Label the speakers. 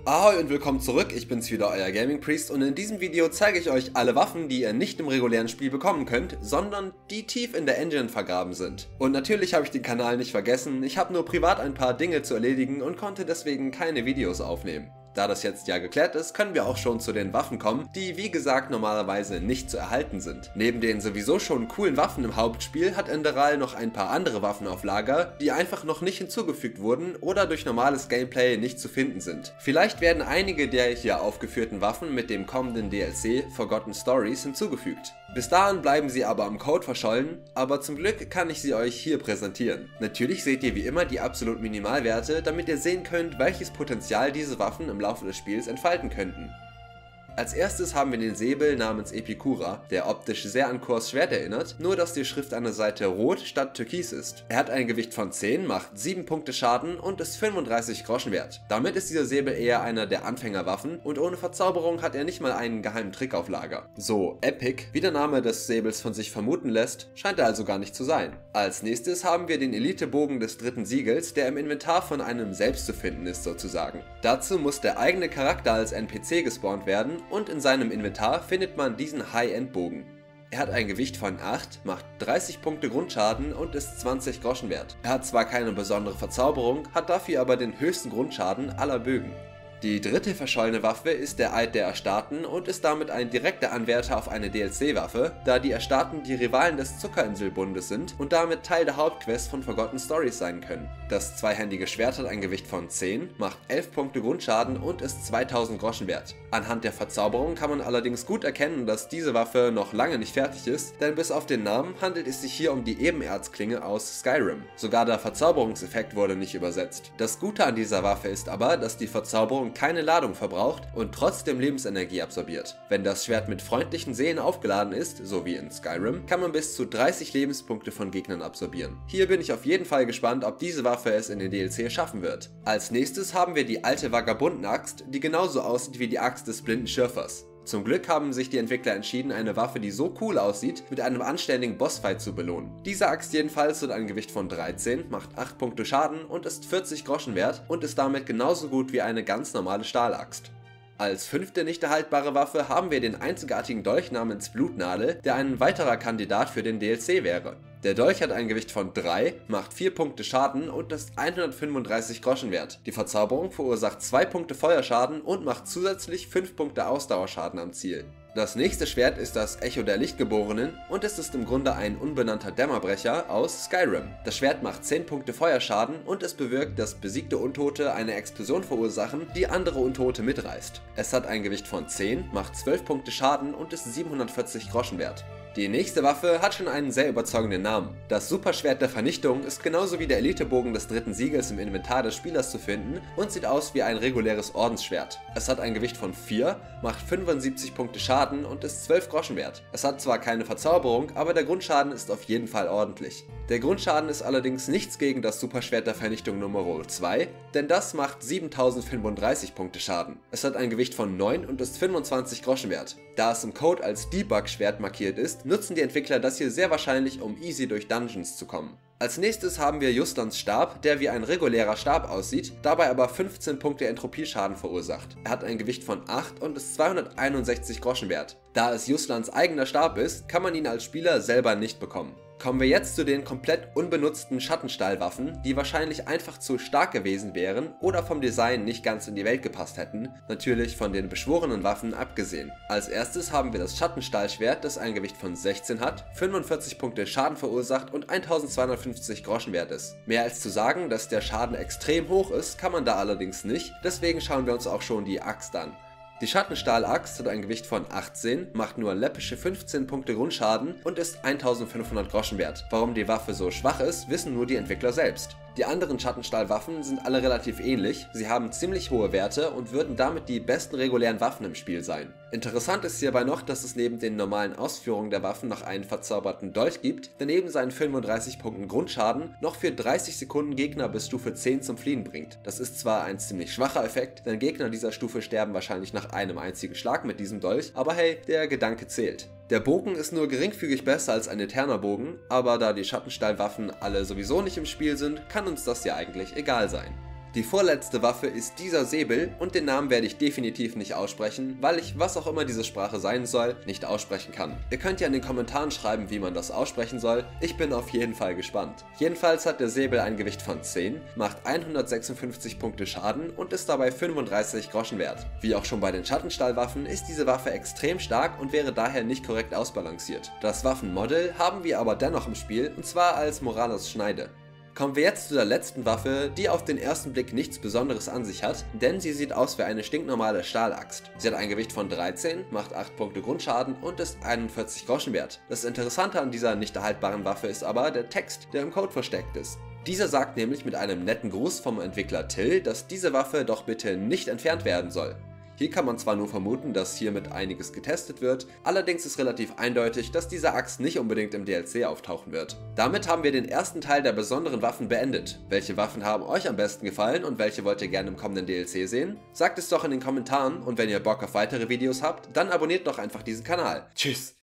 Speaker 1: Ahoi und willkommen zurück, ich bin's wieder, euer Gaming Priest, und in diesem Video zeige ich euch alle Waffen, die ihr nicht im regulären Spiel bekommen könnt, sondern die tief in der Engine vergraben sind. Und natürlich habe ich den Kanal nicht vergessen, ich habe nur privat ein paar Dinge zu erledigen und konnte deswegen keine Videos aufnehmen. Da das jetzt ja geklärt ist, können wir auch schon zu den Waffen kommen, die wie gesagt normalerweise nicht zu erhalten sind. Neben den sowieso schon coolen Waffen im Hauptspiel hat Enderal noch ein paar andere Waffen auf Lager, die einfach noch nicht hinzugefügt wurden oder durch normales Gameplay nicht zu finden sind. Vielleicht werden einige der hier aufgeführten Waffen mit dem kommenden DLC Forgotten Stories hinzugefügt. Bis dahin bleiben sie aber am Code verschollen, aber zum Glück kann ich sie euch hier präsentieren. Natürlich seht ihr wie immer die absoluten Minimalwerte, damit ihr sehen könnt, welches Potenzial diese Waffen im Laufe des Spiels entfalten könnten. Als erstes haben wir den Säbel namens Epikura, der optisch sehr an Kors Schwert erinnert, nur dass die Schrift an der Seite rot statt türkis ist. Er hat ein Gewicht von 10, macht 7 Punkte Schaden und ist 35 Groschen wert. Damit ist dieser Säbel eher einer der Anfängerwaffen und ohne Verzauberung hat er nicht mal einen geheimen Trick auf Lager. So epic, wie der Name des Säbels von sich vermuten lässt, scheint er also gar nicht zu sein. Als nächstes haben wir den Elitebogen des dritten Siegels, der im Inventar von einem selbst zu finden ist sozusagen. Dazu muss der eigene Charakter als NPC gespawnt werden und in seinem Inventar findet man diesen High-End-Bogen. Er hat ein Gewicht von 8, macht 30 Punkte Grundschaden und ist 20 Groschen wert. Er hat zwar keine besondere Verzauberung, hat dafür aber den höchsten Grundschaden aller Bögen. Die dritte verschollene Waffe ist der Eid der Erstarrten und ist damit ein direkter Anwärter auf eine DLC-Waffe, da die Erstarrten die Rivalen des Zuckerinselbundes sind und damit Teil der Hauptquest von Forgotten Stories sein können. Das zweihändige Schwert hat ein Gewicht von 10, macht 11 Punkte Grundschaden und ist 2000 Groschen wert. Anhand der Verzauberung kann man allerdings gut erkennen, dass diese Waffe noch lange nicht fertig ist, denn bis auf den Namen handelt es sich hier um die Ebenerzklinge aus Skyrim. Sogar der Verzauberungseffekt wurde nicht übersetzt. Das Gute an dieser Waffe ist aber, dass die Verzauberung keine Ladung verbraucht und trotzdem Lebensenergie absorbiert. Wenn das Schwert mit freundlichen Seen aufgeladen ist, so wie in Skyrim, kann man bis zu 30 Lebenspunkte von Gegnern absorbieren. Hier bin ich auf jeden Fall gespannt, ob diese Waffe es in den DLC schaffen wird. Als nächstes haben wir die alte Vagabundenaxt, die genauso aussieht wie die Axt des blinden Schürfers. Zum Glück haben sich die Entwickler entschieden, eine Waffe, die so cool aussieht, mit einem anständigen Bossfight zu belohnen. Diese Axt jedenfalls hat ein Gewicht von 13, macht 8 Punkte Schaden und ist 40 Groschen wert und ist damit genauso gut wie eine ganz normale Stahlaxt. Als fünfte nicht erhaltbare Waffe haben wir den einzigartigen Dolch namens Blutnadel, der ein weiterer Kandidat für den DLC wäre. Der Dolch hat ein Gewicht von 3, macht 4 Punkte Schaden und ist 135 Groschen wert. Die Verzauberung verursacht 2 Punkte Feuerschaden und macht zusätzlich 5 Punkte Ausdauerschaden am Ziel. Das nächste Schwert ist das Echo der Lichtgeborenen und es ist im Grunde ein unbenannter Dämmerbrecher aus Skyrim. Das Schwert macht 10 Punkte Feuerschaden und es bewirkt, dass besiegte Untote eine Explosion verursachen, die andere Untote mitreißt. Es hat ein Gewicht von 10, macht 12 Punkte Schaden und ist 740 Groschen wert. Die nächste Waffe hat schon einen sehr überzeugenden Namen. Das Superschwert der Vernichtung ist genauso wie der Elitebogen des dritten Siegels im Inventar des Spielers zu finden und sieht aus wie ein reguläres Ordensschwert. Es hat ein Gewicht von 4, macht 75 Punkte Schaden und ist 12 Groschen wert. Es hat zwar keine Verzauberung, aber der Grundschaden ist auf jeden Fall ordentlich. Der Grundschaden ist allerdings nichts gegen das Superschwert der Vernichtung Nummer 2, denn das macht 7035 Punkte Schaden. Es hat ein Gewicht von 9 und ist 25 Groschen wert. Da es im Code als Debug-Schwert markiert ist, nutzen die Entwickler das hier sehr wahrscheinlich, um easy durch Dungeons zu kommen. Als nächstes haben wir Justlans Stab, der wie ein regulärer Stab aussieht, dabei aber 15 Punkte Entropieschaden verursacht. Er hat ein Gewicht von 8 und ist 261 Groschen wert. Da es Justlans eigener Stab ist, kann man ihn als Spieler selber nicht bekommen. Kommen wir jetzt zu den komplett unbenutzten Schattenstahlwaffen, die wahrscheinlich einfach zu stark gewesen wären oder vom Design nicht ganz in die Welt gepasst hätten, natürlich von den beschworenen Waffen abgesehen. Als erstes haben wir das Schattenstahlschwert, das ein Gewicht von 16 hat, 45 Punkte Schaden verursacht und 1250 Groschen wert ist. Mehr als zu sagen, dass der Schaden extrem hoch ist, kann man da allerdings nicht, deswegen schauen wir uns auch schon die Axt an. Die Schattenstahl-Axt hat ein Gewicht von 18, macht nur läppische 15 Punkte Grundschaden und ist 1500 Groschen wert. Warum die Waffe so schwach ist, wissen nur die Entwickler selbst. Die anderen Schattenstahlwaffen sind alle relativ ähnlich, sie haben ziemlich hohe Werte und würden damit die besten regulären Waffen im Spiel sein. Interessant ist hierbei noch, dass es neben den normalen Ausführungen der Waffen noch einen verzauberten Dolch gibt, der neben seinen 35 Punkten Grundschaden noch für 30 Sekunden Gegner bis Stufe 10 zum Fliehen bringt. Das ist zwar ein ziemlich schwacher Effekt, denn Gegner dieser Stufe sterben wahrscheinlich nach einem einzigen Schlag mit diesem Dolch, aber hey, der Gedanke zählt. Der Bogen ist nur geringfügig besser als ein Eterner Bogen, aber da die Schattenstahlwaffen alle sowieso nicht im Spiel sind, kann uns das ja eigentlich egal sein. Die vorletzte Waffe ist dieser Säbel und den Namen werde ich definitiv nicht aussprechen, weil ich, was auch immer diese Sprache sein soll, nicht aussprechen kann. Ihr könnt ja in den Kommentaren schreiben, wie man das aussprechen soll, ich bin auf jeden Fall gespannt. Jedenfalls hat der Säbel ein Gewicht von 10, macht 156 Punkte Schaden und ist dabei 35 Groschen wert. Wie auch schon bei den Schattenstahlwaffen ist diese Waffe extrem stark und wäre daher nicht korrekt ausbalanciert. Das Waffenmodell haben wir aber dennoch im Spiel, und zwar als Moralos Schneide. Kommen wir jetzt zu der letzten Waffe, die auf den ersten Blick nichts Besonderes an sich hat, denn sie sieht aus wie eine stinknormale Stahlaxt. Sie hat ein Gewicht von 13, macht 8 Punkte Grundschaden und ist 41 Groschen wert. Das Interessante an dieser nicht erhaltbaren Waffe ist aber der Text, der im Code versteckt ist. Dieser sagt nämlich mit einem netten Gruß vom Entwickler Till, dass diese Waffe doch bitte nicht entfernt werden soll. Hier kann man zwar nur vermuten, dass hiermit einiges getestet wird, allerdings ist relativ eindeutig, dass diese Axt nicht unbedingt im DLC auftauchen wird. Damit haben wir den ersten Teil der besonderen Waffen beendet. Welche Waffen haben euch am besten gefallen und welche wollt ihr gerne im kommenden DLC sehen? Sagt es doch in den Kommentaren und wenn ihr Bock auf weitere Videos habt, dann abonniert doch einfach diesen Kanal. Tschüss!